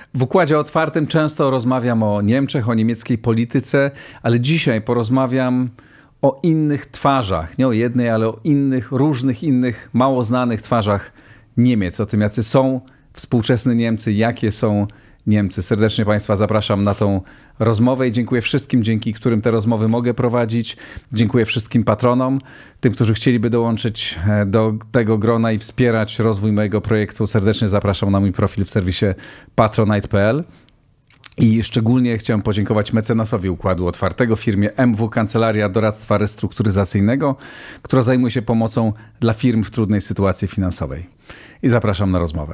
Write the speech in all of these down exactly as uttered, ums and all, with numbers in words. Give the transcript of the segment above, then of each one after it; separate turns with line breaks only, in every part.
W Układzie Otwartym często rozmawiam o Niemczech, o niemieckiej polityce, ale dzisiaj porozmawiam o innych twarzach. Nie o jednej, ale o innych, różnych innych, mało znanych twarzach Niemiec. O tym, jacy są współczesne Niemcy, jakie są Niemcy. Serdecznie Państwa zapraszam na tą rozmowę i dziękuję wszystkim, dzięki którym te rozmowy mogę prowadzić. Dziękuję wszystkim patronom, tym, którzy chcieliby dołączyć do tego grona i wspierać rozwój mojego projektu. Serdecznie zapraszam na mój profil w serwisie patronite kropka p l. I szczególnie chciałem podziękować mecenasowi Układu Otwartego, firmie M W Kancelaria Doradztwa Restrukturyzacyjnego, która zajmuje się pomocą dla firm w trudnej sytuacji finansowej. I zapraszam na rozmowę.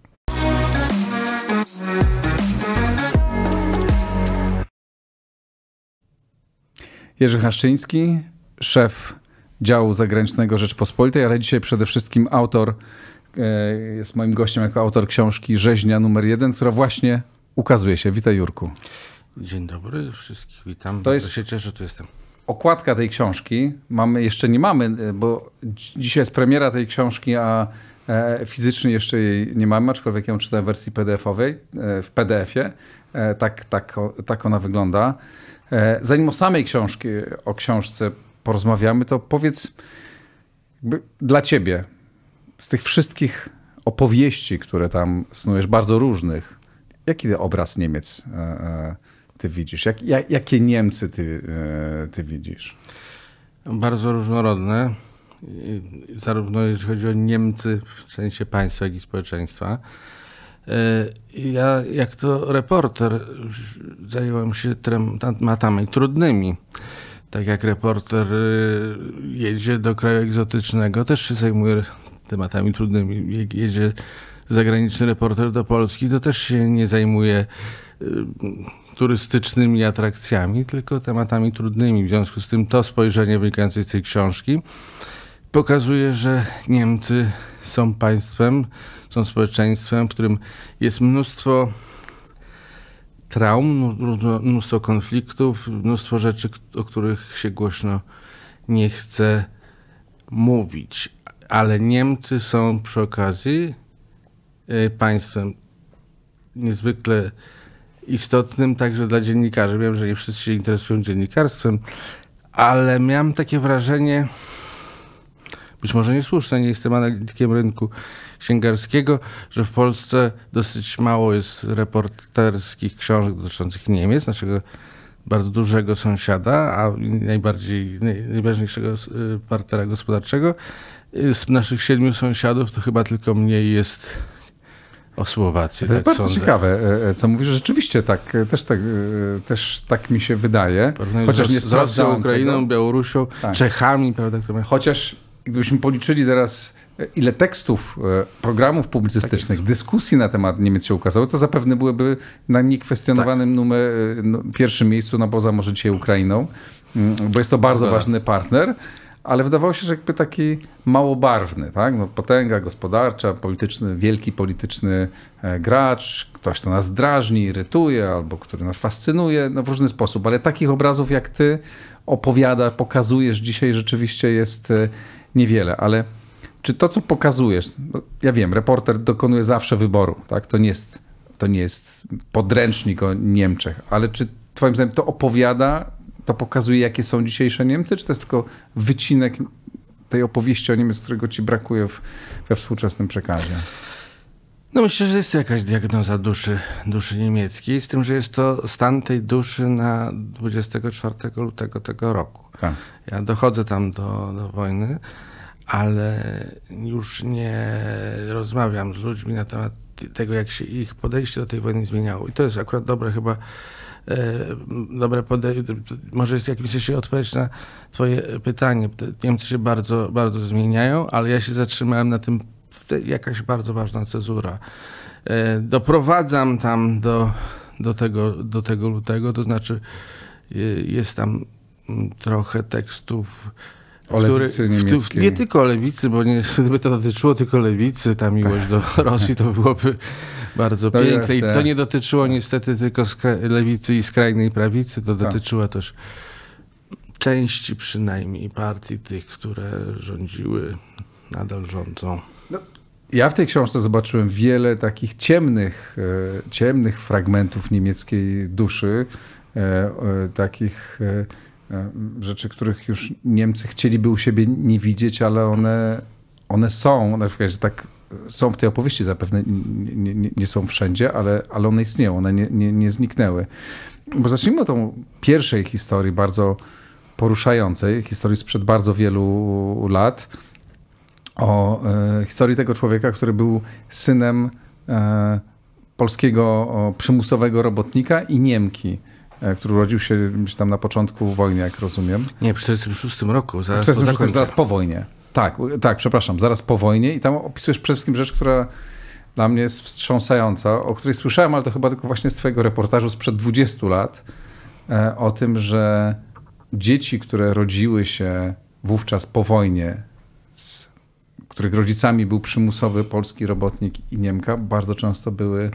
Jerzy Haszczyński, szef działu zagranicznego Rzeczpospolitej, ale dzisiaj przede wszystkim autor, jest moim gościem jako autor książki Rzeźnia numer jeden, która właśnie ukazuje się. Witaj, Jurku.
Dzień dobry, wszystkich witam.
To jest
Bardzo się cieszę, że tu jestem.
Okładka tej książki. Mamy, jeszcze nie mamy, bo dzisiaj jest premiera tej książki, a fizycznie jeszcze jej nie mamy, aczkolwiek ją czytałem w wersji P D F-owej, w P D F-ie. Tak, tak, tak ona wygląda. Zanim o samej książki, o książce porozmawiamy, to powiedz jakby dla ciebie, z tych wszystkich opowieści, które tam snujesz, bardzo różnych, jaki obraz Niemiec ty widzisz? Jak, jak, jakie Niemcy ty, ty widzisz?
Bardzo różnorodne, zarówno jeśli chodzi o Niemcy w sensie państwa, jak i społeczeństwa. Ja jak to reporter zająłem się tematami trudnymi. Tak jak reporter jedzie do kraju egzotycznego, też się zajmuje tematami trudnymi. Jak jedzie zagraniczny reporter do Polski, to też się nie zajmuje turystycznymi atrakcjami, tylko tematami trudnymi. W związku z tym to spojrzenie wynikające z tej książki pokazuje, że Niemcy są państwem, są społeczeństwem, w którym jest mnóstwo traum, mnóstwo konfliktów, mnóstwo rzeczy, o których się głośno nie chce mówić. Ale Niemcy są przy okazji państwem niezwykle istotnym także dla dziennikarzy. Wiem, że nie wszyscy się interesują dziennikarstwem, ale miałem takie wrażenie, być może niesłuszne, nie jestem analitykiem rynku księgarskiego, że w Polsce dosyć mało jest reporterskich książek dotyczących Niemiec, naszego bardzo dużego sąsiada, a najbardziej, najważniejszego partnera gospodarczego. Z naszych siedmiu sąsiadów to chyba tylko mniej jest o Słowacji.
To jest
tak
bardzo
sądzę.
ciekawe, co mówisz. Rzeczywiście tak, też tak, też tak mi się wydaje.
Chociaż nie z Rosją, Ukrainą, tego. Białorusią, tak. Czechami, prawda? Które...
Chociaż gdybyśmy policzyli teraz, ile tekstów, programów publicystycznych, tak dyskusji na temat Niemiec się ukazało, to zapewne byłyby na niekwestionowanym tak. numer, no, pierwszym miejscu, no poza może dzisiaj Ukrainą, bo jest to bardzo Dobra. ważny partner. Ale wydawało się, że jakby taki małobarwny, tak? No, potęga gospodarcza, polityczny, wielki polityczny gracz, ktoś, kto nas drażni, irytuje, albo który nas fascynuje, no w różny sposób. Ale takich obrazów jak ty opowiada, pokazujesz dzisiaj rzeczywiście jest niewiele. Ale czy to, co pokazujesz, no, ja wiem, reporter dokonuje zawsze wyboru, tak? To nie jest, to nie jest podręcznik o Niemczech, ale czy twoim zdaniem to opowiada, to pokazuje, jakie są dzisiejsze Niemcy, czy to jest tylko wycinek tej opowieści o Niemiec, którego ci brakuje w, we współczesnym przekazie?
No myślę, że jest to jakaś diagnoza duszy, duszy niemieckiej, z tym, że jest to stan tej duszy na dwudziestego czwartego lutego tego roku.
Tak.
Ja dochodzę tam do, do wojny, ale już nie rozmawiam z ludźmi na temat tego, jak się ich podejście do tej wojny zmieniało. I to jest akurat dobre chyba dobre podejście, może jest w jakimś sensie odpowiedź na twoje pytanie. Niemcy się bardzo, bardzo zmieniają, ale ja się zatrzymałem na tym, jakaś bardzo ważna cezura. Doprowadzam tam do, do, tego, do tego lutego, to znaczy jest tam trochę tekstów
o lewicy niemieckiej.
Nie tylko o lewicy, bo nie, gdyby to dotyczyło tylko lewicy, ta miłość do Rosji, to byłoby bardzo no piękne. I to nie dotyczyło niestety tylko lewicy i skrajnej prawicy, to dotyczyło też części przynajmniej partii tych, które rządziły, nadal rządzą.
No, ja w tej książce zobaczyłem wiele takich ciemnych, ciemnych fragmentów niemieckiej duszy, takich rzeczy, których już Niemcy chcieliby u siebie nie widzieć, ale one, one są, na przykład, że tak są w tej opowieści, zapewne nie, nie, nie są wszędzie, ale, ale one istnieją, one nie, nie, nie zniknęły. Bo zacznijmy od tą pierwszej historii, bardzo poruszającej, historii sprzed bardzo wielu lat, o e, historii tego człowieka, który był synem e, polskiego o, przymusowego robotnika i Niemki, e, który urodził się tam na początku wojny, jak rozumiem.
Nie, w tysiąc dziewięćset czterdziestym szóstym roku, zaraz
w czterdziestym szóstym, zaraz po wojnie. Tak, tak, przepraszam, zaraz po wojnie i tam opisujesz przede wszystkim rzecz, która dla mnie jest wstrząsająca, o której słyszałem, ale to chyba tylko właśnie z twojego reportażu sprzed dwudziestu lat, e, o tym, że dzieci, które rodziły się wówczas po wojnie, z, których rodzicami był przymusowy polski robotnik i Niemka, bardzo często były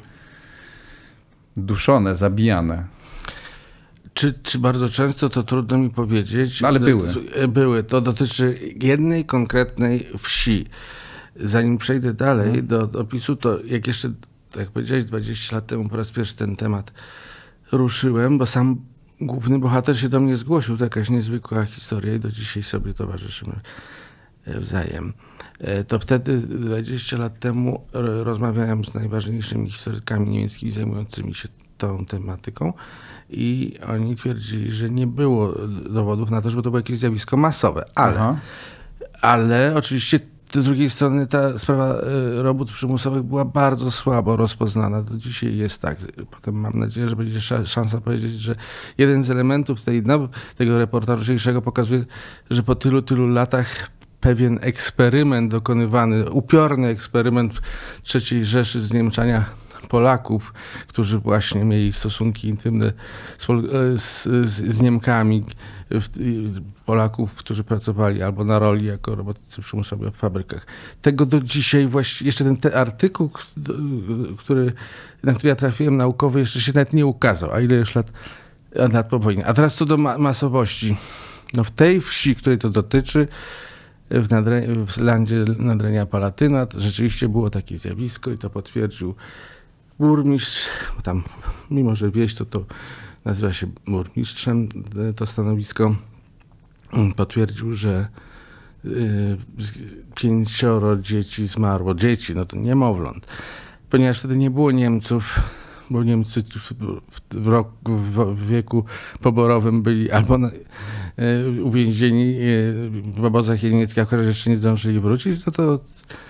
duszone, zabijane.
Czy, czy bardzo często, to trudno mi powiedzieć.
No, ale były.
Były. To dotyczy jednej konkretnej wsi. Zanim przejdę dalej hmm. do opisu, to jak jeszcze, tak jak powiedziałeś, dwadzieścia lat temu po raz pierwszy ten temat ruszyłem, bo sam główny bohater się do mnie zgłosił. To jakaś niezwykła historia i do dzisiaj sobie towarzyszymy wzajem. To wtedy, dwadzieścia lat temu, rozmawiałem z najważniejszymi historykami niemieckimi zajmującymi się tą tematyką i oni twierdzili, że nie było dowodów na to, żeby to było jakieś zjawisko masowe. Ale, ale oczywiście z drugiej strony ta sprawa robót przymusowych była bardzo słabo rozpoznana. Do dzisiaj jest tak. Potem mam nadzieję, że będzie szansa powiedzieć, że jeden z elementów tej, no, tego reportażu dzisiejszego pokazuje, że po tylu, tylu latach pewien eksperyment dokonywany, upiorny eksperyment trzeciej Rzeszy zniemczania Polaków, którzy właśnie mieli stosunki intymne z, z, z Niemkami, Polaków, którzy pracowali albo na roli jako robotnicy przymusowi w fabrykach. Tego do dzisiaj właśnie, jeszcze ten, ten artykuł, który, na który ja trafiłem, naukowy, jeszcze się nawet nie ukazał, a ile już lat, lat po wojnie. A teraz co do ma masowości. No w tej wsi, której to dotyczy, w, Nadre w landzie Nadrenia Palatynat rzeczywiście było takie zjawisko i to potwierdził burmistrz, bo tam mimo że wieś to, to nazywa się burmistrzem, to stanowisko, potwierdził, że y, pięcioro dzieci zmarło. Dzieci, no to niemowląt. Ponieważ wtedy nie było Niemców, bo Niemcy w, w, roku, w wieku poborowym byli albo na, y, uwięzieni y, w obozach niemieckich, a jeszcze nie zdążyli wrócić, no to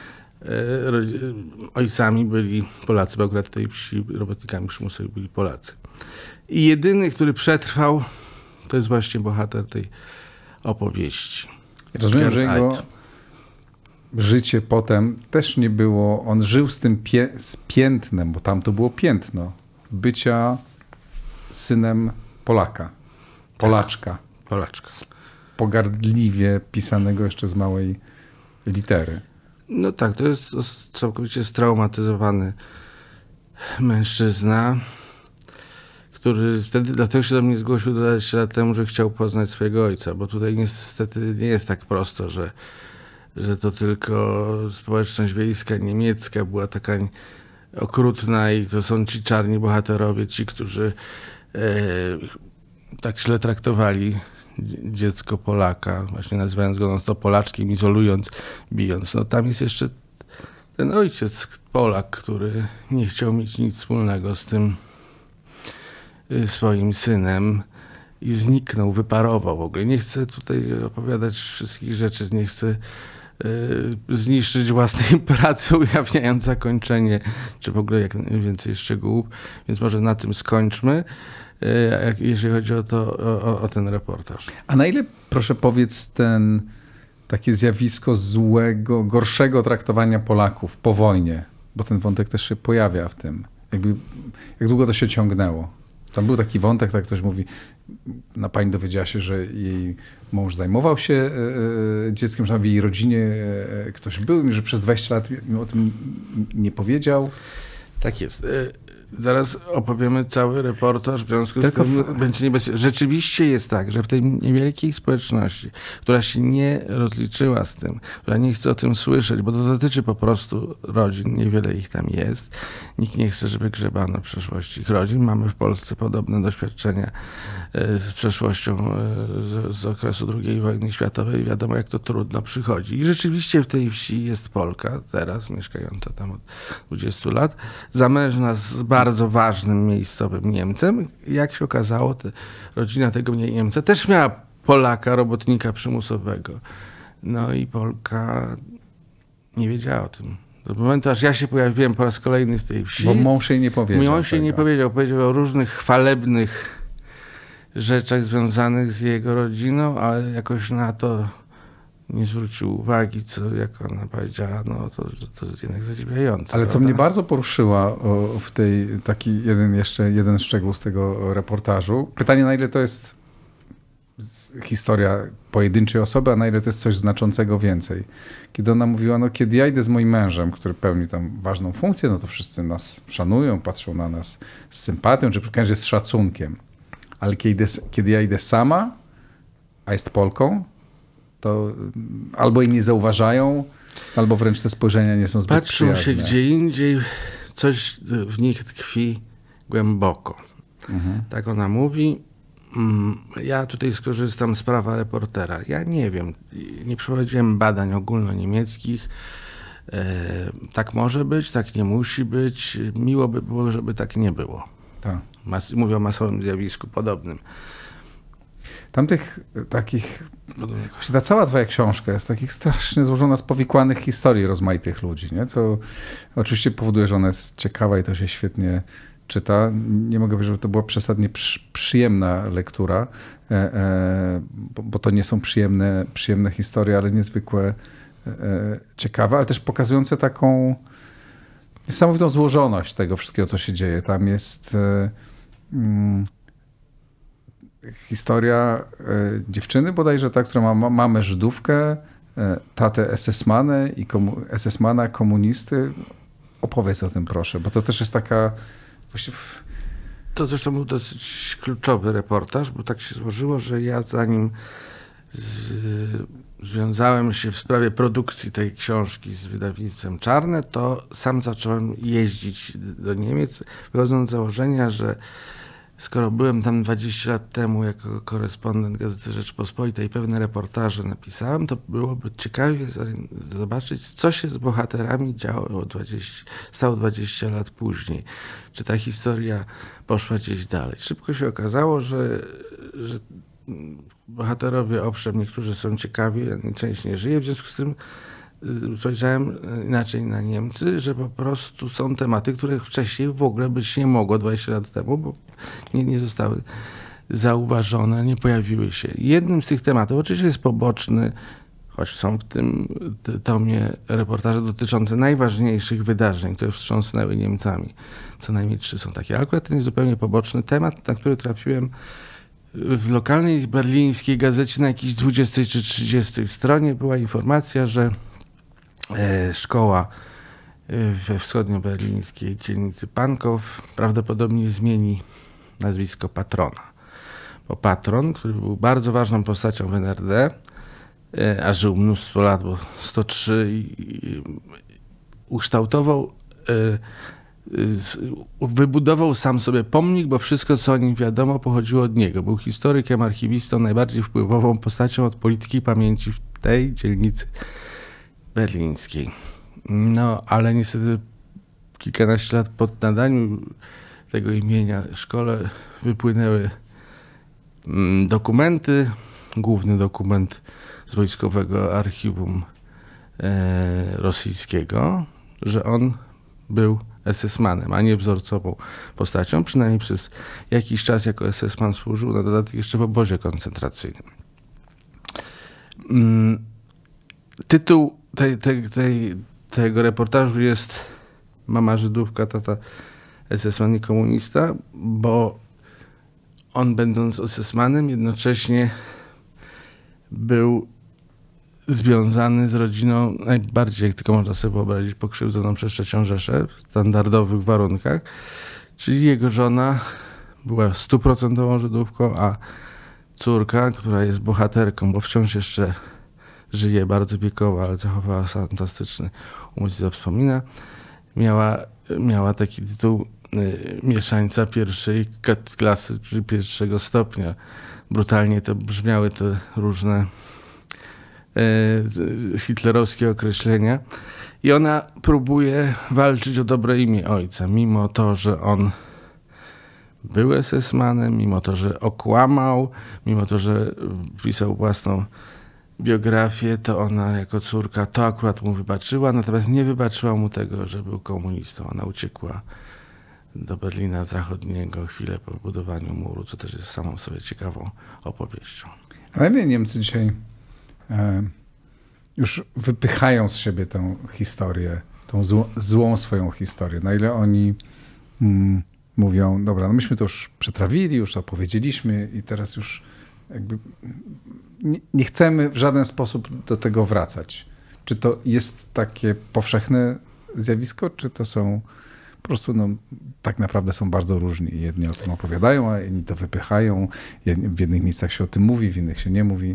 ojcami byli Polacy, bo akurat w tej wsi robotnikami przymusowymi byli Polacy. I jedyny, który przetrwał, to jest właśnie bohater tej opowieści.
Rozumiem, że jego życie potem też nie było, on żył z tym pie, z piętnem, bo tam to było piętno, bycia synem Polaka, Polaczka.
Tak, Polaczka.
Pogardliwie pisanego jeszcze z małej litery.
No tak, to jest całkowicie straumatyzowany mężczyzna, który wtedy dlatego się do mnie zgłosił dwadzieścia lat temu, że chciał poznać swojego ojca, bo tutaj niestety nie jest tak prosto, że, że to tylko społeczność wiejska niemiecka była taka okrutna i to są ci czarni bohaterowie, ci, którzy e, tak źle traktowali dziecko Polaka, właśnie nazywając go to Polaczkiem, izolując, bijąc. No tam jest jeszcze ten ojciec Polak, który nie chciał mieć nic wspólnego z tym swoim synem i zniknął, wyparował w ogóle. Nie chcę tutaj opowiadać wszystkich rzeczy, nie chcę y, zniszczyć własnej pracy, ujawniając zakończenie, czy w ogóle jak więcej szczegółów, więc może na tym skończmy. Jeżeli chodzi o, to, o, o ten reportaż.
A na ile, proszę powiedz, ten takie zjawisko złego, gorszego traktowania Polaków po wojnie, bo ten wątek też się pojawia w tym, jakby, jak długo to się ciągnęło? Tam był taki wątek, tak ktoś mówi, na pani dowiedziała się, że jej mąż zajmował się e, dzieckiem, że w jej rodzinie e, ktoś był i że przez dwadzieścia lat mi o tym nie powiedział.
Tak jest. zaraz opowiemy cały reportaż, w związku Tylko z tym w... będzie niebezpieczne. Rzeczywiście jest tak, że w tej niewielkiej społeczności, która się nie rozliczyła z tym, która nie chce o tym słyszeć, bo to dotyczy po prostu rodzin, niewiele ich tam jest. Nikt nie chce, żeby grzebano przeszłości ich rodzin. Mamy w Polsce podobne doświadczenia z przeszłością z, z okresu drugiej wojny światowej. Wiadomo, jak to trudno przychodzi. I rzeczywiście w tej wsi jest Polka, teraz mieszkająca tam od dwudziestu lat, zamężna z bardzo ważnym miejscowym Niemcem. Jak się okazało, te, rodzina tego Niemca też miała Polaka, robotnika przymusowego. No i Polka nie wiedziała o tym. Do momentu, aż ja się pojawiłem po raz kolejny w tej wsi.
Bo mąż jej nie powiedział.
Mąż jej nie powiedział. Powiedział o różnych chwalebnych rzeczach związanych z jego rodziną, ale jakoś na to nie zwrócił uwagi, co jak ona powiedziała, no to, to jest jednak zadziwiające.
Ale co
prawda?
mnie bardzo poruszyła o, w tej, taki jeden jeszcze jeden szczegół z tego reportażu. Pytanie, na ile to jest historia pojedynczej osoby, a na ile to jest coś znaczącego więcej. Kiedy ona mówiła, no kiedy ja idę z moim mężem, który pełni tam ważną funkcję, no to wszyscy nas szanują, patrzą na nas z sympatią, czy przynajmniej z szacunkiem. Ale kiedy, kiedy ja idę sama, a jest Polką, to albo jej nie zauważają, albo wręcz te spojrzenia nie są zbyt
Patrzą
przyjazne.
się gdzie indziej, coś w nich tkwi głęboko. Mhm. Tak ona mówi. Ja tutaj skorzystam z prawa reportera. Ja nie wiem, nie przeprowadziłem badań ogólnoniemieckich. Tak może być, tak nie musi być. Miło by było, żeby tak nie było.
Tak.
Mas- mówię o masowym zjawisku podobnym.
Tamtych takich, ta cała twoja książka jest takich strasznie złożona z powikłanych historii rozmaitych ludzi, nie? Co oczywiście powoduje, że ona jest ciekawa i to się świetnie czyta. Nie mogę powiedzieć, żeby to była przesadnie przy, przyjemna lektura, e, e, bo, bo to nie są przyjemne, przyjemne historie, ale niezwykłe e, ciekawe, ale też pokazujące taką niesamowitą złożoność tego wszystkiego, co się dzieje. Tam jest e, mm, historia e, dziewczyny bodajże, ta, która ma, ma mamę Żydówkę, e, tatę esesmanę i komu, esesmana komunisty. Opowiedz o tym, proszę, bo to też jest taka... Właściwie...
To zresztą był dosyć kluczowy reportaż, bo tak się złożyło, że ja zanim z, związałem się w sprawie produkcji tej książki z wydawnictwem Czarne, to sam zacząłem jeździć do Niemiec, wychodząc z założenia, że skoro byłem tam dwadzieścia lat temu jako korespondent Gazety Rzeczpospolitej, pewne reportaże napisałem, to byłoby ciekawie zobaczyć, co się z bohaterami działo dwadzieścia, stało dwadzieścia lat później. Czy ta historia poszła gdzieś dalej. Szybko się okazało, że, że bohaterowie, owszem, niektórzy są ciekawi, a część nie żyje, w związku z tym spojrzałem inaczej na Niemcy, że po prostu są tematy, których wcześniej w ogóle być nie mogło dwadzieścia lat temu, bo nie, nie zostały zauważone, nie pojawiły się. Jednym z tych tematów oczywiście jest poboczny, choć są w tym tomie reportaże dotyczące najważniejszych wydarzeń, które wstrząsnęły Niemcami. Co najmniej trzy są takie. Ale akurat ten jest zupełnie poboczny temat, na który trafiłem w lokalnej berlińskiej gazecie na jakiejś dwudziestej czy trzydziestej stronie. Była informacja, że e, szkoła we wschodnioberlińskiej dzielnicy Pankow prawdopodobnie zmieni nazwisko patrona. Bo patron, który był bardzo ważną postacią w N R D, e, a żył mnóstwo lat, bo sto trzy, i, i, ukształtował e, wybudował sam sobie pomnik, bo wszystko, co o nim wiadomo, pochodziło od niego. Był historykiem, archiwistą, najbardziej wpływową postacią od polityki pamięci w tej dzielnicy berlińskiej. No, ale niestety kilkanaście lat po nadaniu tego imienia szkole wypłynęły dokumenty, główny dokument z wojskowego archiwum e, rosyjskiego, że on był esesmanem, a nie wzorcową postacią. Przynajmniej przez jakiś czas jako esesman służył, na dodatek jeszcze w obozie koncentracyjnym. Tytuł tej, tej, tej, tego reportażu jest Mama Żydówka, tata esesman i komunista, bo on, będąc esesmanem, jednocześnie był związany z rodziną najbardziej, jak tylko można sobie wyobrazić, pokrzywdzoną przez trzecią Rzeszę w standardowych warunkach, Czyli jego żona była stuprocentową Żydówką, a córka, która jest bohaterką, bo wciąż jeszcze żyje, bardzo wiekowa, ale zachowała fantastyczny umysł, co wspomina, miała, miała taki tytuł y, mieszańca pierwszej klasy, czy pierwszego stopnia. Brutalnie to brzmiały te różne y, hitlerowskie określenia. I ona próbuje walczyć o dobre imię ojca, mimo to, że on był esesmanem, mimo to, że okłamał, mimo to, że pisał własną biografię, to ona jako córka to akurat mu wybaczyła, natomiast nie wybaczyła mu tego, że był komunistą. Ona uciekła do Berlina Zachodniego chwilę po budowaniu muru, co też jest samą sobie ciekawą opowieścią.
Ale nie, Niemcy dzisiaj e, już wypychają z siebie tę historię, tą zło, złą swoją historię. Na ile oni mm, mówią, dobra, no myśmy to już przetrawili, już opowiedzieliśmy i teraz już jakby nie, nie chcemy w żaden sposób do tego wracać. Czy to jest takie powszechne zjawisko, czy to są po prostu, no, tak naprawdę są bardzo różni. Jedni o tym opowiadają, a inni to wypychają. W jednych miejscach się o tym mówi, w innych się nie mówi.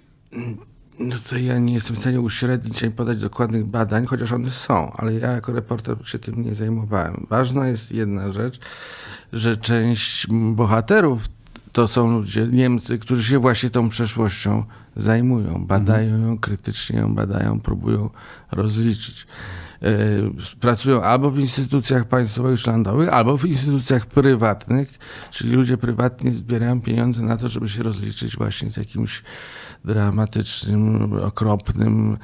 No to ja nie jestem w stanie uśrednić i podać dokładnych badań, chociaż one są, ale ja jako reporter się tym nie zajmowałem. Ważna jest jedna rzecz, że część bohaterów to są ludzie, Niemcy, którzy się właśnie tą przeszłością zajmują, badają ją, krytycznie ją badają, próbują rozliczyć. Pracują albo w instytucjach państwowych czy landowych, albo w instytucjach prywatnych, czyli ludzie prywatnie zbierają pieniądze na to, żeby się rozliczyć właśnie z jakimś dramatycznym, okropnym,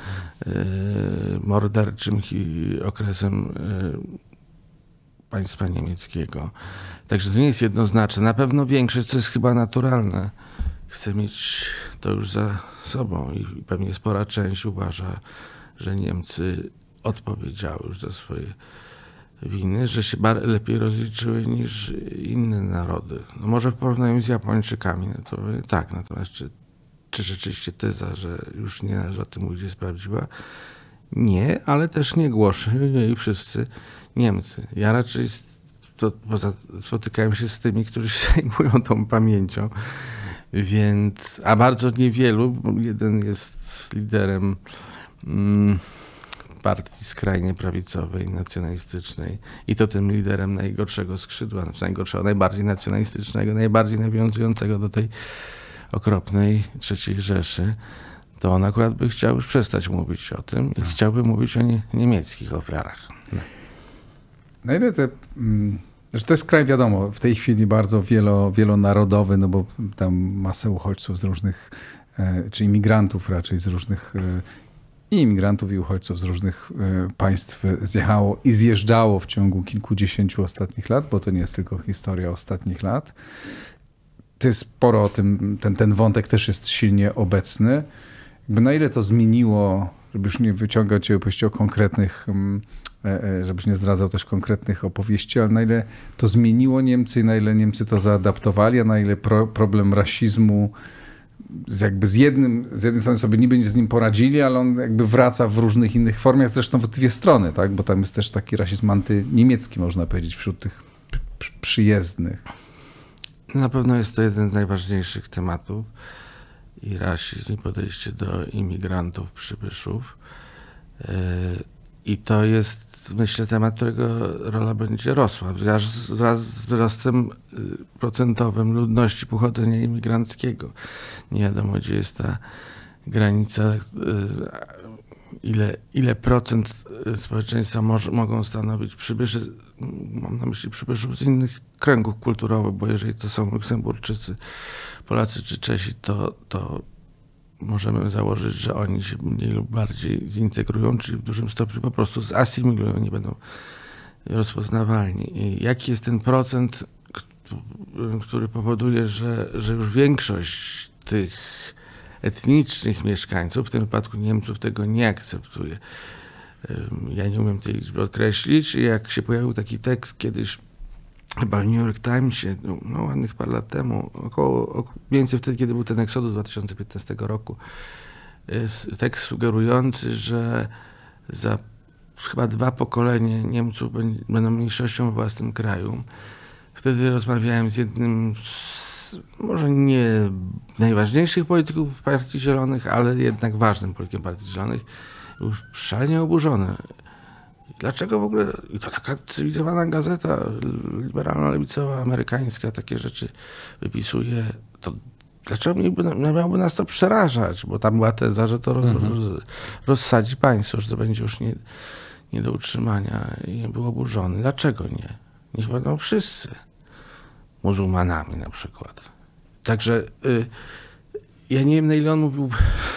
morderczym okresem państwa niemieckiego. Także to nie jest jednoznaczne. Na pewno większość, co jest chyba naturalne, chce mieć to już za sobą i pewnie spora część uważa, że Niemcy odpowiedziały już za swoje winy, że się lepiej rozliczyły niż inne narody. No może w porównaniu z Japończykami, no to tak, natomiast czy, czy rzeczywiście teza, że już nie należy o tym mówić, jest prawdziwa? Nie, ale też nie głoszą jej wszyscy Niemcy. Ja raczej to, poza, spotykałem się z tymi, którzy się zajmują tą pamięcią, więc, a bardzo niewielu, jeden jest liderem mm, partii skrajnie prawicowej, nacjonalistycznej i to tym liderem najgorszego skrzydła, znaczy najgorszego, najbardziej nacjonalistycznego, najbardziej nawiązującego do tej okropnej trzeciej Rzeszy, to on akurat by chciał już przestać mówić o tym i chciałby mówić o nie, niemieckich ofiarach. No.
Na ile te, że to jest kraj, wiadomo, w tej chwili bardzo wielo, wielonarodowy, no bo tam masę uchodźców z różnych, czy imigrantów raczej z różnych, i imigrantów i uchodźców z różnych państw zjechało i zjeżdżało w ciągu kilkudziesięciu ostatnich lat, bo to nie jest tylko historia ostatnich lat. To jest sporo o tym, ten, ten wątek też jest silnie obecny. Jakby na ile to zmieniło, żeby już nie wyciągać opowieści o konkretnych, żebyś nie zdradzał też konkretnych opowieści, ale na ile to zmieniło Niemcy i na ile Niemcy to zaadaptowali, a na ile pro, problem rasizmu z jakby z jednym, z jednej strony sobie niby z nim poradzili, ale on jakby wraca w różnych innych formach, zresztą w dwie strony, tak? Bo tam jest też taki rasizm antyniemiecki, można powiedzieć, wśród tych przyjezdnych.
Na pewno jest to jeden z najważniejszych tematów i rasizm, i podejście do imigrantów, przybyszów. I to jest, myślę, temat, którego rola będzie rosła. Wraz z wzrostem procentowym ludności pochodzenia imigranckiego. Nie wiadomo, gdzie jest ta granica, ile, ile procent społeczeństwa może, mogą stanowić przybysze. Mam na myśli przybyszów z innych kręgów kulturowych, bo jeżeli to są Luksemburczycy, Polacy czy Czesi, to, to możemy założyć, że oni się mniej lub bardziej zintegrują, czyli w dużym stopniu po prostu zasymilują, nie będą rozpoznawalni. I jaki jest ten procent, który powoduje, że, że już większość tych etnicznych mieszkańców, w tym wypadku Niemców, tego nie akceptuje. Ja nie umiem tej liczby określić. Jak się pojawił taki tekst kiedyś, chyba w New York Timesie, no ładnych parę lat temu, około, mniej więcej wtedy, kiedy był ten Exodus dwa tysiące piętnastego roku, tekst sugerujący, że za chyba dwa pokolenia Niemców będą mniejszością w własnym kraju wtedy rozmawiałem z jednym z, może nie najważniejszych polityków Partii Zielonych, ale jednak ważnym politykiem Partii Zielonych. Był szalenie oburzony. Dlaczego w ogóle, i to taka cywilizowana gazeta liberalno-lewicowa, amerykańska, takie rzeczy wypisuje, to dlaczego miałby, miałoby nas to przerażać? Bo tam była teza, że to roz, mhm. rozsadzi państwo, że to będzie już nie, nie do utrzymania i był oburzony. Dlaczego nie? Niech będą wszyscy muzułmanami na przykład. Także y, ja nie wiem, na ile on mówił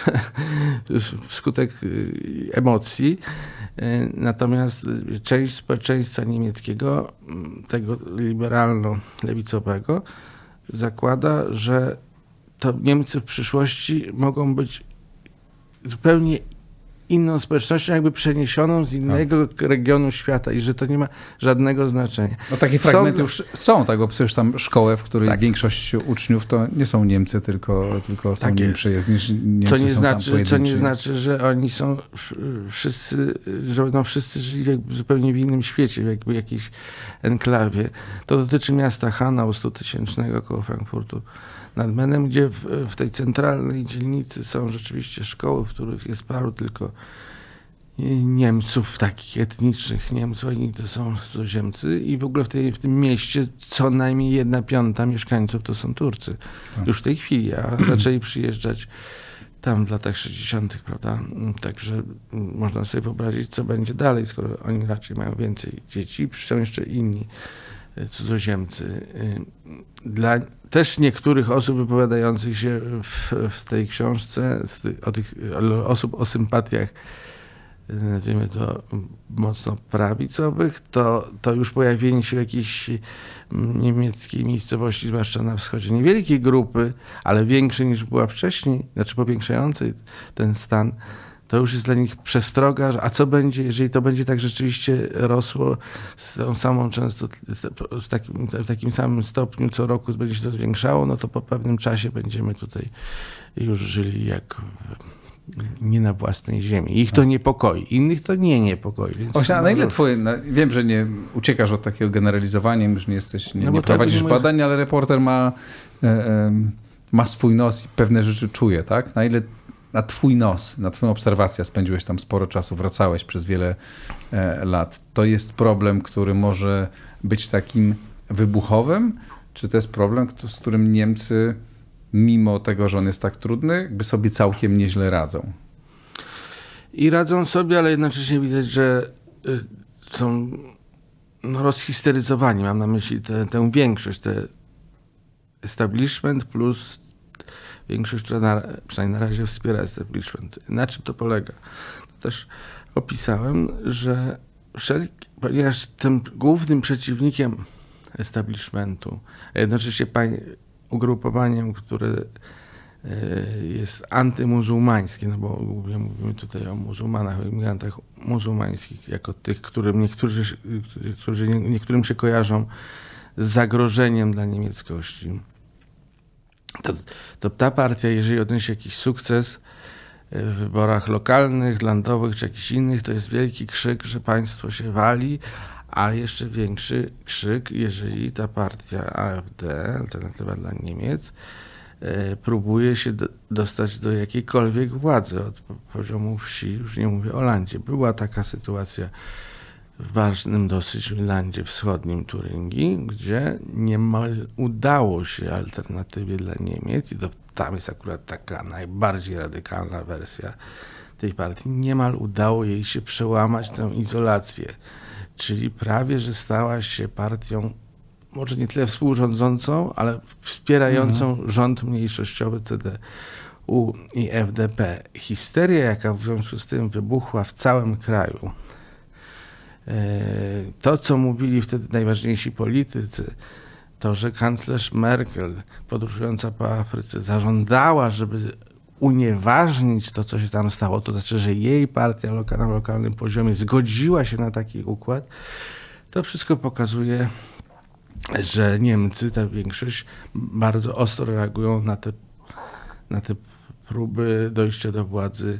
wskutek y, emocji, y, natomiast część społeczeństwa niemieckiego, tego liberalno-lewicowego, zakłada, że to Niemcy w przyszłości mogą być zupełnie inną społecznością, jakby przeniesioną z innego tak. regionu świata i że to nie ma żadnego znaczenia.
No takie fragmenty są, już są, tak, bo przecież tam szkołę, w której tak. większość uczniów to nie są Niemcy, tylko, tylko są tak nim przyjezdni. Niemcy
co nie,
są
znaczy, co nie znaczy, że oni są wszyscy, że będą wszyscy żyli jakby zupełnie w innym świecie, jakby jakiejś enklawie. To dotyczy miasta Hanau stutysięcznego koło Frankfurtu nad Menem, gdzie w, w tej centralnej dzielnicy są rzeczywiście szkoły, w których jest paru tylko Niemców, takich etnicznych Niemców, oni to są cudzoziemcy i w ogóle w, tej, w tym mieście co najmniej jedna piąta mieszkańców to są Turcy. Tak. Już w tej chwili, a zaczęli przyjeżdżać tam w latach sześćdziesiątych, prawda? Także można sobie wyobrazić, co będzie dalej, skoro oni raczej mają więcej dzieci, są jeszcze inni cudzoziemcy. Dla też niektórych osób wypowiadających się w, w tej książce, o tych osób o sympatiach, nazwijmy to mocno prawicowych, to, to już pojawienie się jakiejś niemieckiej miejscowości, zwłaszcza na wschodzie, niewielkiej grupy, ale większej niż była wcześniej, znaczy powiększającej ten stan, to już jest dla nich przestroga, a co będzie, jeżeli to będzie tak rzeczywiście rosło z tą samą często, w takim, w takim samym stopniu co roku będzie się to zwiększało, no to po pewnym czasie będziemy tutaj już żyli jak nie na własnej ziemi. Ich to niepokoi, innych to nie niepokoi. Więc
Właśnie, a na ile twoje, na, wiem, że nie uciekasz od takiego generalizowania, już nie jesteś, nie,
no
nie prowadzisz nie badań, ale reporter ma, e, e, ma swój nos i pewne rzeczy czuje, tak? Na ile na twój nos, na twoją obserwację, spędziłeś tam sporo czasu, wracałeś przez wiele e, lat. To jest problem, który może być takim wybuchowym? Czy to jest problem, z którym Niemcy, mimo tego, że on jest tak trudny, jakby sobie całkiem nieźle radzą?
I radzą sobie, ale jednocześnie widać, że są no, rozhisteryzowani. Mam na myśli tę, tę większość, te establishment plus większość, która na, przynajmniej na razie wspiera establishment. Na czym to polega? Też opisałem, że wszelki, ponieważ tym głównym przeciwnikiem establishmentu, a jednocześnie pań, ugrupowaniem, które jest antymuzułmańskie, no bo głównie mówimy tutaj o muzułmanach, o imigrantach muzułmańskich, jako tych, którym niektórzy, którzy niektórym się kojarzą z zagrożeniem dla niemieckości. To, to ta partia, jeżeli odniesie jakiś sukces w wyborach lokalnych, landowych czy jakichś innych, to jest wielki krzyk, że państwo się wali, a jeszcze większy krzyk, jeżeli ta partia A F D, Alternatywa dla Niemiec, próbuje się do, dostać do jakiejkolwiek władzy od poziomu wsi, już nie mówię o landzie. Była taka sytuacja w ważnym dosyć landzie wschodnim Turyngii, gdzie niemal udało się Alternatywie dla Niemiec, i to tam jest akurat taka najbardziej radykalna wersja tej partii, niemal udało jej się przełamać tę izolację, czyli prawie, że stała się partią może nie tyle współrządzącą, ale wspierającą mhm. rząd mniejszościowy C D U i F D P. Histeria, jaka w związku z tym wybuchła w całym kraju, to, co mówili wtedy najważniejsi politycy, to, że kanclerz Merkel, podróżująca po Afryce, zażądała, żeby unieważnić to, co się tam stało, to znaczy, że jej partia na lokalnym poziomie zgodziła się na taki układ, to wszystko pokazuje, że Niemcy, ta większość, bardzo ostro reagują na te, na te próby dojścia do władzy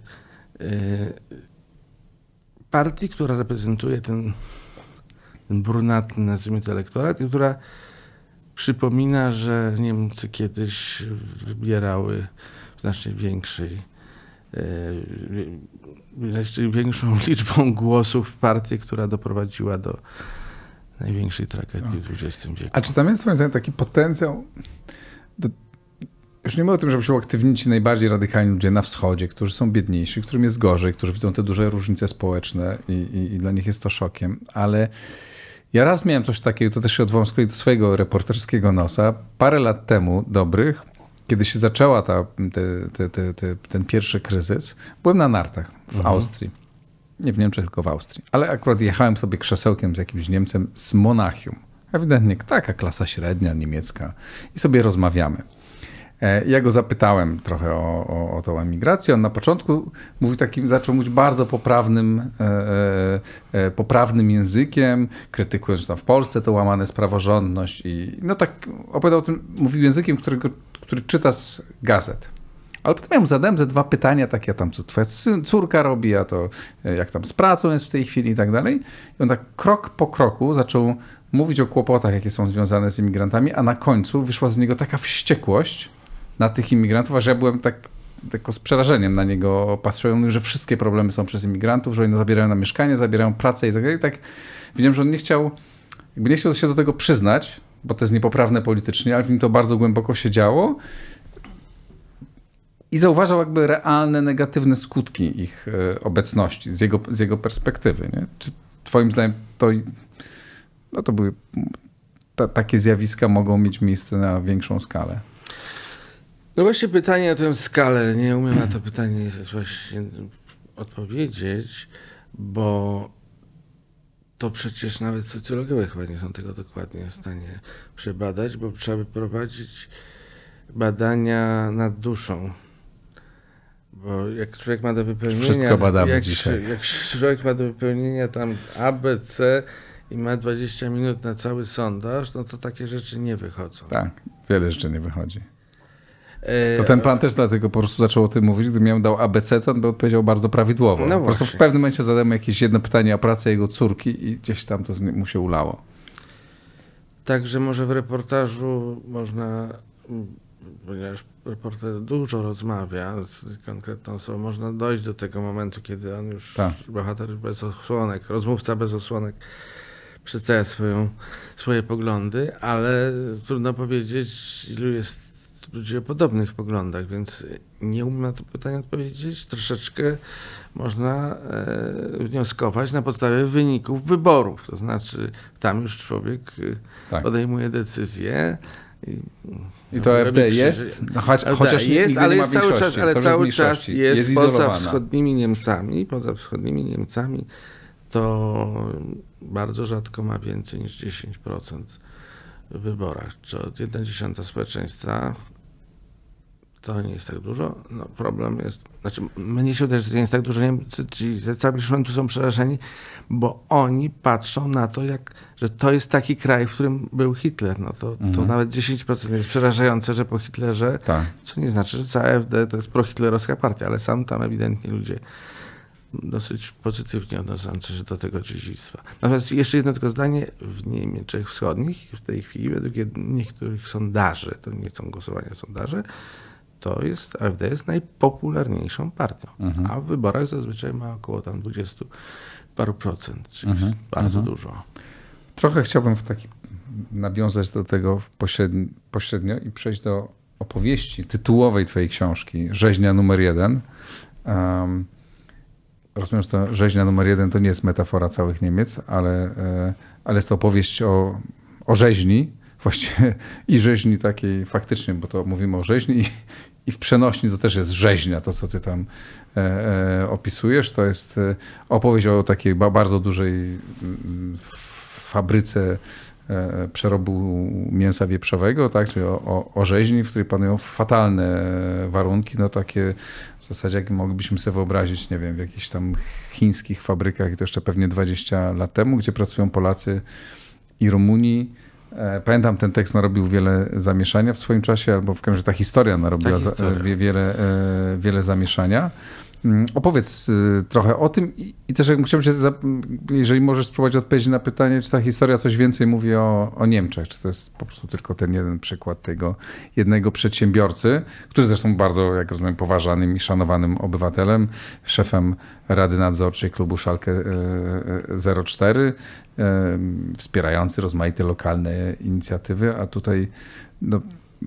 partii, która reprezentuje ten, ten brunatny, nazwijmy to, elektorat i która przypomina, że Niemcy kiedyś wybierały w znacznie większej, znacznie większą liczbą głosów partię, która doprowadziła do największej tragedii w dwudziestym wieku.
A czy tam jest, moim zdaniem, taki potencjał? Do... Już nie mówię o tym, żeby się uaktywnić ci najbardziej radykalni ludzie na wschodzie, którzy są biedniejsi, którym jest gorzej, którzy widzą te duże różnice społeczne i, i, i dla nich jest to szokiem, ale ja raz miałem coś takiego, to też się odwołam z kolei do swojego reporterskiego nosa. Parę lat temu, dobrych, kiedy się zaczęła ta, te, te, te, te, ten pierwszy kryzys, byłem na nartach w mhm. Austrii. Nie w Niemczech, tylko w Austrii. Ale akurat jechałem sobie krzesełkiem z jakimś Niemcem z Monachium. Ewidentnie taka klasa średnia niemiecka. I sobie rozmawiamy. Ja go zapytałem trochę o, o, o tą emigrację. On na początku mówił takim, zaczął mówić bardzo poprawnym, e, e, poprawnym językiem, krytykując, że tam w Polsce to łamane jest praworządność. I no tak opowiadał o tym, mówił językiem, którego, który czyta z gazet. Ale potem ja mu zadałem ze dwa pytania, takie, a tam co twoja córka robi, a to jak tam z pracą jest w tej chwili i tak dalej. I on tak krok po kroku zaczął mówić o kłopotach, jakie są związane z imigrantami, a na końcu wyszła z niego taka wściekłość na tych imigrantów, że ja byłem tak tylko z przerażeniem na niego patrzyłem, że wszystkie problemy są przez imigrantów, że oni zabierają na mieszkanie, zabierają pracę i tak dalej. I tak widziałem, że on nie chciał, jakby nie chciał się do tego przyznać, bo to jest niepoprawne politycznie, ale w nim to bardzo głęboko się działo. I zauważał jakby realne, negatywne skutki ich obecności z jego, z jego perspektywy. Nie? Czy twoim zdaniem to, no to były, ta, takie zjawiska mogą mieć miejsce na większą skalę?
No właśnie pytanie o tę skalę. Nie umiem na to pytanie właśnie odpowiedzieć, bo to przecież nawet socjologowie chyba nie są tego dokładnie w stanie przebadać, bo trzeba by prowadzić badania nad duszą. Bo jak człowiek ma do wypełnienia...
Wszystko badamy
jak,
dzisiaj.
Jak człowiek ma do wypełnienia tam A, B, C i ma dwadzieścia minut na cały sondaż, no to takie rzeczy nie wychodzą.
Tak, wiele rzeczy nie wychodzi. To ten pan też dlatego po prostu zaczął o tym mówić. Gdybym ja mu dał A B C, to on by odpowiedział bardzo prawidłowo. No po prostu w pewnym momencie zadałem jakieś jedno pytanie o pracę jego córki i gdzieś tam to mu się ulało.
Także może w reportażu można, ponieważ reporter dużo rozmawia z konkretną osobą, można dojść do tego momentu, kiedy on już, tak. bohater bez osłonek, rozmówca bez osłonek, przedstawia swoją, swoje poglądy, ale trudno powiedzieć, ilu jest ludzi o podobnych poglądach, więc nie umiem na to pytanie odpowiedzieć. Troszeczkę można e, wnioskować na podstawie wyników wyborów. To znaczy tam już człowiek tak. podejmuje decyzję. I,
I to F D jest? No, choć, chociaż
jest, ale jest cały czas, ale cały czas jest,
jest
poza wschodnimi Niemcami, poza wschodnimi Niemcami to bardzo rzadko ma więcej niż dziesięć procent w wyborach. Czy od jedna dziesiąta społeczeństwa to nie jest tak dużo. No problem jest, znaczy mnie się wydaje, że to nie jest tak dużo. Niemcy, ci z całym tu są przerażeni, bo oni patrzą na to, jak, że to jest taki kraj, w którym był Hitler. No to, mhm. to nawet dziesięć procent jest przerażające, że po Hitlerze, tak. co nie znaczy, że cała F D to jest prohitlerowska partia, ale sam tam ewidentnie ludzie dosyć pozytywnie odnoszą się do tego dziedzictwa. Natomiast jeszcze jedno tylko zdanie, w Niemczech Wschodnich w tej chwili według niektórych sondaży, to nie są głosowania sondaże, to jest, A F D jest najpopularniejszą partią, mhm. a w wyborach zazwyczaj ma około tam dwudziestu paru procent, czyli mhm. bardzo mhm. dużo.
Trochę chciałbym w taki, nawiązać do tego pośrednio, pośrednio i przejść do opowieści tytułowej twojej książki, Rzeźnia numer jeden. Um, rozumiem, że to Rzeźnia numer jeden to nie jest metafora całych Niemiec, ale, ale jest to opowieść o, o rzeźni, właściwie i rzeźni takiej faktycznie, bo to mówimy o rzeźni i, i w przenośni to też jest rzeźnia, to co ty tam e, e, opisujesz. To jest opowieść o takiej bardzo dużej fabryce e, przerobu mięsa wieprzowego, tak? Czyli o, o, o rzeźni, w której panują fatalne warunki, no takie w zasadzie jak moglibyśmy sobie wyobrazić, nie wiem, w jakichś tam chińskich fabrykach i to jeszcze pewnie dwadzieścia lat temu, gdzie pracują Polacy i Rumuni. Pamiętam, ten tekst narobił wiele zamieszania w swoim czasie, albo w każdym razie ta historia narobiła ta historia. Za, wiele, wiele zamieszania. Opowiedz trochę o tym i, i też jakbym chciał cię, jeżeli możesz spróbować odpowiedzieć na pytanie, czy ta historia coś więcej mówi o, o Niemczech, czy to jest po prostu tylko ten jeden przykład tego jednego przedsiębiorcy, który zresztą bardzo, jak rozumiem, poważanym i szanowanym obywatelem, szefem Rady Nadzorczej klubu Schalke zero cztery, wspierający rozmaite lokalne inicjatywy, a tutaj no,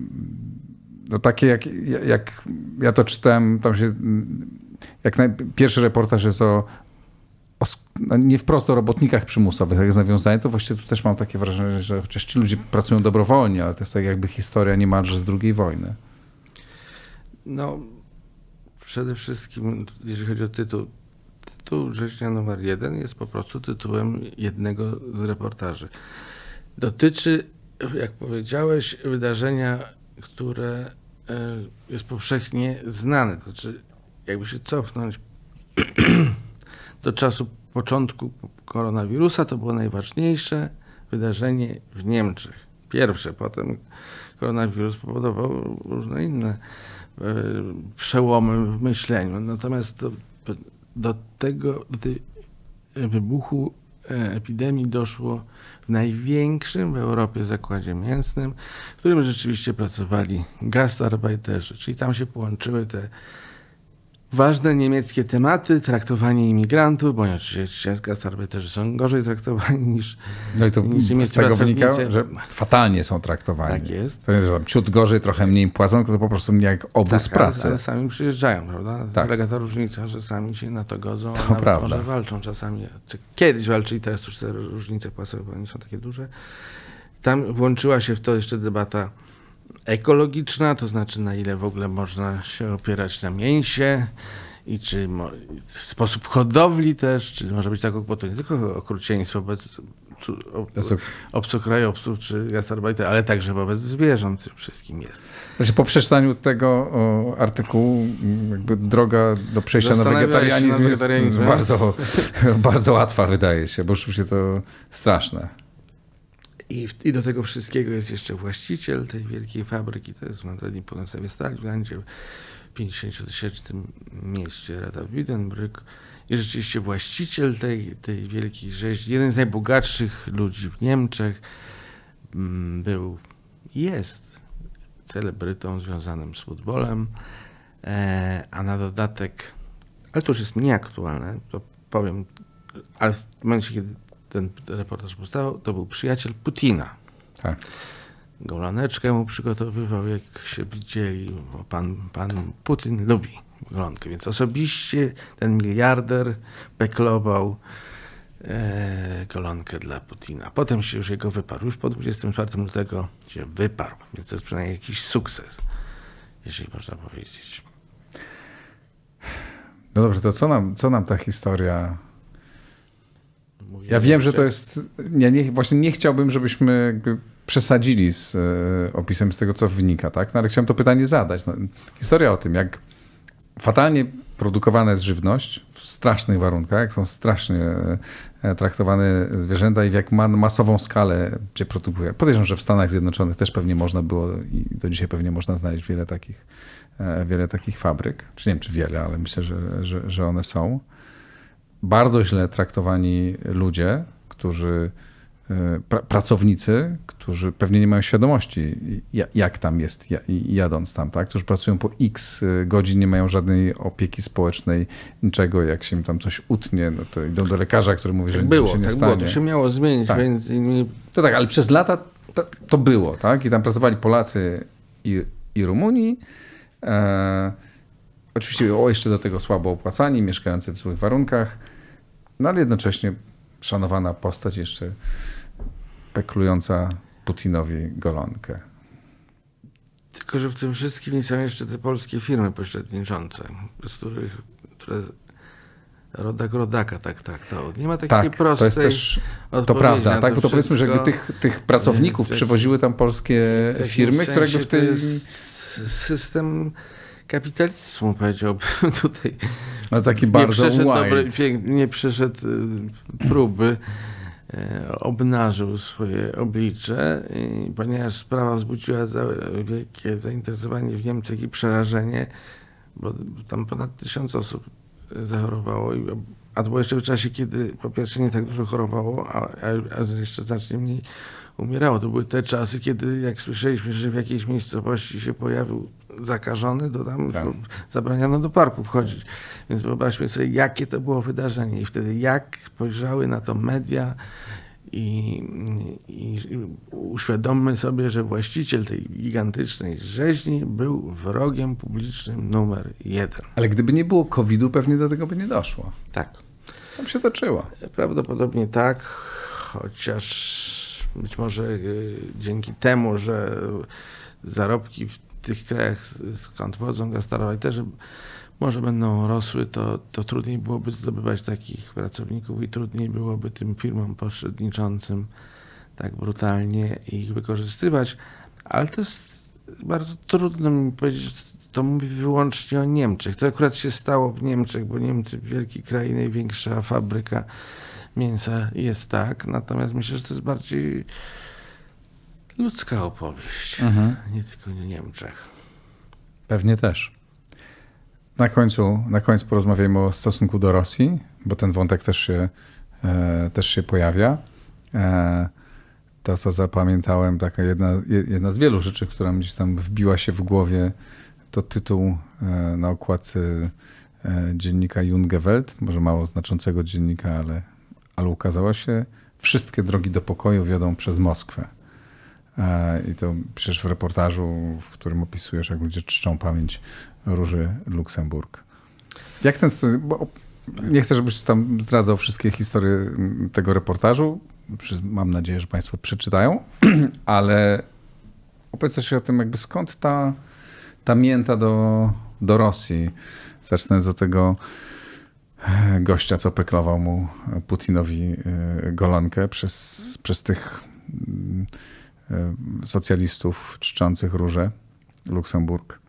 no takie jak, jak ja to czytałem, tam się jak naj, pierwszy reportaż jest o, o no nie wprost o robotnikach przymusowych, jak jest nawiązanie, to właściwie tu też mam takie wrażenie, że chociaż ci ludzie pracują dobrowolnie, ale to jest tak jakby historia niemalże z drugiej wojny.
No przede wszystkim, jeżeli chodzi o tytuł, tytuł Rzeźnia numer jeden jest po prostu tytułem jednego z reportaży. Dotyczy, jak powiedziałeś, wydarzenia, które jest powszechnie znane. To znaczy, jakby się cofnąć do czasu początku koronawirusa, to było najważniejsze wydarzenie w Niemczech. Pierwsze, potem koronawirus powodował różne inne przełomy w myśleniu. Natomiast do, do tego, do tej wybuchu epidemii doszło w największym w Europie zakładzie mięsnym, w którym rzeczywiście pracowali gastarbeiterzy, czyli tam się połączyły te ważne niemieckie tematy, traktowanie imigrantów, bo oczywiście gastarbeiterzy są gorzej traktowani niż
No i to
niż
z tego wynika, że fatalnie są traktowani.
Tak jest.
To jest tam ciut gorzej, trochę mniej płacą, to po prostu nie jak obóz
tak,
pracy.
Ale, ale sami przyjeżdżają, prawda?
Tak.
Polega ta różnica, że sami się na to godzą,
to
a nawet
prawda.
może walczą czasami. Czy kiedyś walczyli, teraz już te różnice płacowe, bo one są takie duże. Tam włączyła się w to jeszcze debata ekologiczna, to znaczy na ile w ogóle można się opierać na mięsie i czy mo- sposób hodowli też, czy może być tak, bo to nie tylko okrucieństwo wobec obcokrajowców czy gastarbeiterów, ale także wobec zwierząt tym wszystkim jest.
Znaczy, po przeczytaniu tego o, artykułu jakby droga do przejścia na wegetarianizm jest bardzo, bardzo łatwa, wydaje się, bo oczywiście to straszne.
I, I do tego wszystkiego jest jeszcze właściciel tej wielkiej fabryki, to jest w Madrynie po Nastawie Stalinlandzie, w pięćdziesięciotysięcznym mieście Rada Wiedenbrück. I rzeczywiście właściciel tej, tej wielkiej rzeźni, jeden z najbogatszych ludzi w Niemczech, był i jest celebrytą związanym z futbolem, a na dodatek, ale to już jest nieaktualne, to powiem, ale w momencie, kiedy ten reportaż powstał, to był przyjaciel Putina.
Tak.
Goloneczkę mu przygotowywał, jak się widzieli, bo pan, pan Putin lubi golonkę, więc osobiście ten miliarder beklował e, golonkę dla Putina. Potem się już jego wyparł. Już po dwudziestego czwartego lutego się wyparł, więc to jest przynajmniej jakiś sukces, jeżeli można powiedzieć.
No dobrze, to co nam, co nam ta historia... Ja wiem, że to jest... Ja nie, właśnie nie chciałbym, żebyśmy jakby przesadzili z e, opisem z tego, co wynika, tak? No, ale chciałem to pytanie zadać. No, historia o tym, jak fatalnie produkowana jest żywność w strasznych warunkach, jak są strasznie e, traktowane zwierzęta i w jak ma, masową skalę się produkuje. Podejrzewam, że w Stanach Zjednoczonych też pewnie można było i do dzisiaj pewnie można znaleźć wiele takich, e, wiele takich fabryk. Czy nie wiem, czy wiele, ale myślę, że, że, że one są. Bardzo źle traktowani ludzie, którzy, pra, pracownicy, którzy pewnie nie mają świadomości, jak tam jest jadąc tam, tak? Którzy pracują po x godzin, nie mają żadnej opieki społecznej, niczego, jak się im tam coś utnie, no to idą do lekarza, który mówi, że
tak
nic
było,
się nie
tak
stanie.
Było, to się miało zmienić,
tak.
Między innymi...
To tak, ale przez lata to, to było, tak? I tam pracowali Polacy i, i Rumuni. E, oczywiście o, jeszcze do tego słabo opłacani, mieszkający w złych warunkach. No ale jednocześnie szanowana postać jeszcze peklująca Putinowi golonkę.
Tylko że w tym wszystkim są jeszcze te polskie firmy pośredniczące, z których które rodak rodaka tak traktował. Nie ma takiej
tak,
prostej
to jest też, to prawda, tak, bo to powiedzmy, że jakby tych, tych pracowników przywoziły tam polskie firmy, które jakby w tej...
To jest system kapitalizmu, powiedziałbym tutaj.
No taki bardzo
nie przeszedł,
wide.
dobry, nie przeszedł próby, obnażył swoje oblicze, i ponieważ sprawa wzbudziła za wielkie zainteresowanie w Niemczech i przerażenie, bo tam ponad tysiąc osób zachorowało. A to było jeszcze w czasie, kiedy po pierwsze nie tak dużo chorowało, a, a jeszcze znacznie mniej umierało. To były te czasy, kiedy jak słyszeliśmy, że w jakiejś miejscowości się pojawił zakażony, to tam tak. zabraniano do parku wchodzić. Więc wyobraźmy sobie, jakie to było wydarzenie i wtedy jak spojrzały na to media i, i, i uświadommy sobie, że właściciel tej gigantycznej rzeźni był wrogiem publicznym numer jeden.
Ale gdyby nie było kowida, pewnie do tego by nie doszło.
Tak.
Tam się toczyło.
Prawdopodobnie tak, chociaż być może y, dzięki temu, że zarobki w tych krajach, skąd pochodzą gastarbeiterzy, może będą rosły, to, to trudniej byłoby zdobywać takich pracowników i trudniej byłoby tym firmom pośredniczącym tak brutalnie ich wykorzystywać. Ale to jest bardzo trudno mi powiedzieć, że to mówi wyłącznie o Niemczech. To akurat się stało w Niemczech, bo Niemcy, wielki kraj, największa fabryka mięsa jest tak. Natomiast myślę, że to jest bardziej ludzka opowieść, mhm. nie tylko o Niemczech.
Pewnie też. Na końcu, na końcu porozmawiajmy o stosunku do Rosji, bo ten wątek też się, e, też się pojawia. E, to, co zapamiętałem, taka jedna, jedna z wielu rzeczy, która mi gdzieś tam wbiła się w głowie, to tytuł e, na okładce e, dziennika Junge Welt, może mało znaczącego dziennika, ale, ale ukazało się: wszystkie drogi do pokoju wiodą przez Moskwę. E, I to przecież w reportażu, w którym opisujesz, jak ludzie czczą pamięć Róży Luksemburg. Jak ten... Bo nie chcę, żebyś tam zdradzał wszystkie historie tego reportażu. Mam nadzieję, że państwo przeczytają, ale opowiedz coś o tym, jakby skąd ta, ta mięta do, do Rosji. Zacznę od tego gościa, co peklował mu Putinowi golonkę przez, przez tych socjalistów czczących Różę Luksemburg.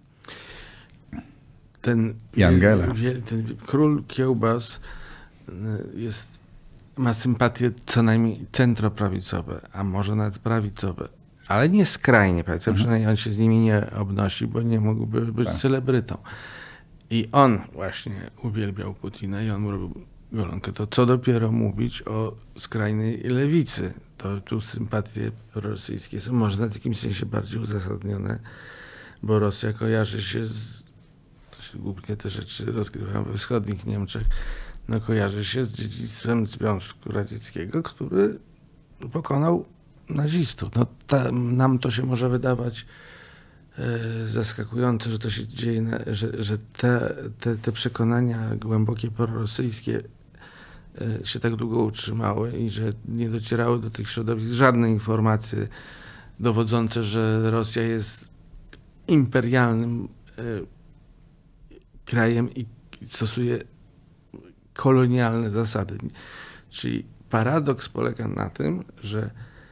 Ten, ten król kiełbas jest, ma sympatie co najmniej centroprawicowe, a może nawet prawicowe, ale nie skrajnie prawicowe, mhm. przynajmniej on się z nimi nie obnosi, bo nie mógłby być tak. celebrytą. I on właśnie uwielbiał Putina i on mu robił golonkę. To co dopiero mówić o skrajnej lewicy. To tu sympatie rosyjskie są może w jakimś sensie bardziej uzasadnione, bo Rosja kojarzy się z głównie te rzeczy rozgrywają we wschodnich Niemczech, no kojarzy się z dziedzictwem Związku Radzieckiego, który pokonał nazistów. No ta, nam to się może wydawać e, zaskakujące, że to się dzieje, na, że, że te, te, te przekonania głębokie prorosyjskie e, się tak długo utrzymały i że nie docierały do tych środowisk żadne informacje dowodzące, że Rosja jest imperialnym e, krajem i stosuje kolonialne zasady. Czyli paradoks polega na tym, że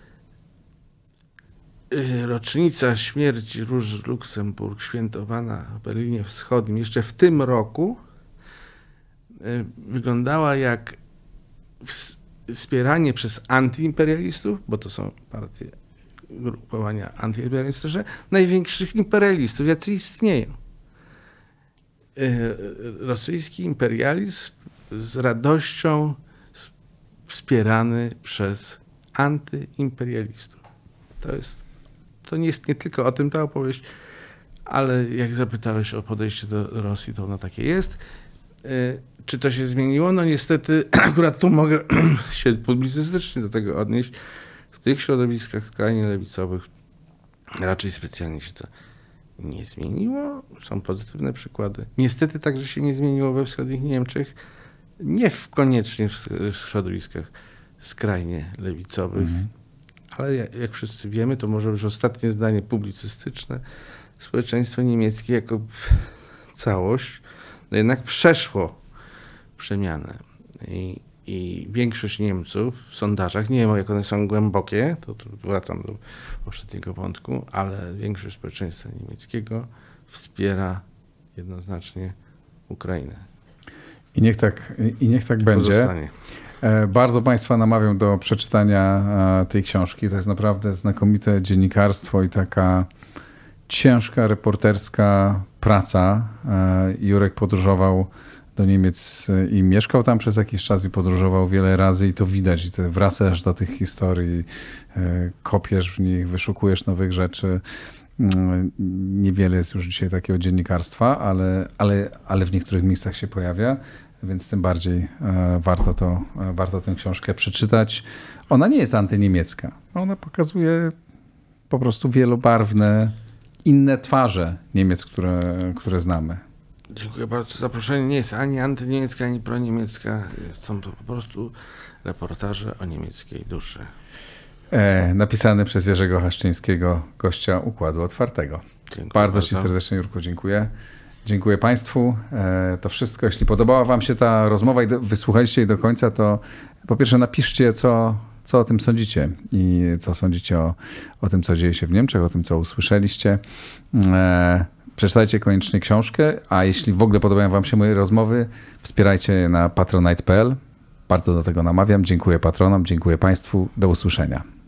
rocznica śmierci Róży Luksemburg, świętowana w Berlinie Wschodnim jeszcze w tym roku, wyglądała jak wspieranie przez antyimperialistów, bo to są partie, grupowania antyimperialistyczne, największych imperialistów, jacy istnieją. Rosyjski imperializm z radością wspierany przez antyimperialistów. To jest, to nie jest nie tylko o tym ta opowieść, ale jak zapytałeś o podejście do Rosji, to ono takie jest. Czy to się zmieniło? No niestety akurat tu mogę się publicystycznie do tego odnieść. W tych środowiskach skrajnie lewicowych raczej specjalnie się to nie zmieniło. Są pozytywne przykłady. Niestety także się nie zmieniło we wschodnich Niemczech. Nie w, koniecznie w, w środowiskach skrajnie lewicowych, mhm. ale jak, jak wszyscy wiemy, to może już ostatnie zdanie publicystyczne. Społeczeństwo niemieckie jako całość no jednak przeszło przemianę. I, I większość Niemców w sondażach, nie wiem jak one są głębokie, to, to wracam do poprzedniego wątku, ale większość społeczeństwa niemieckiego wspiera jednoznacznie Ukrainę.
I niech tak, i niech tak będzie.
Pozostanie.
Bardzo Państwa namawiam do przeczytania tej książki. To jest naprawdę znakomite dziennikarstwo i taka ciężka reporterska praca. Jurek podróżował do Niemiec i mieszkał tam przez jakiś czas i podróżował wiele razy i to widać. I ty wracasz do tych historii, kopiesz w nich, wyszukujesz nowych rzeczy. Niewiele jest już dzisiaj takiego dziennikarstwa, ale, ale, ale w niektórych miejscach się pojawia, więc tym bardziej warto, to, warto tę książkę przeczytać. Ona nie jest antyniemiecka. Ona pokazuje po prostu wielobarwne, inne twarze Niemiec, które, które znamy.
Dziękuję bardzo. Zaproszenie nie jest ani antyniemiecka, ani proniemiecka. Są to po prostu reportaże o niemieckiej duszy.
E, napisany przez Jerzego Haszczyńskiego, gościa Układu Otwartego. Bardzo, bardzo Ci serdecznie, Jurku, dziękuję. Dziękuję Państwu. E, to wszystko. Jeśli podobała Wam się ta rozmowa i do, wysłuchaliście jej do końca, to po pierwsze napiszcie, co, co o tym sądzicie i co sądzicie o, o tym, co dzieje się w Niemczech, o tym, co usłyszeliście. E, Przeczytajcie koniecznie książkę, a jeśli w ogóle podobają Wam się moje rozmowy, wspierajcie je na patronite kropka p l. Bardzo do tego namawiam. Dziękuję patronom, dziękuję Państwu. Do usłyszenia.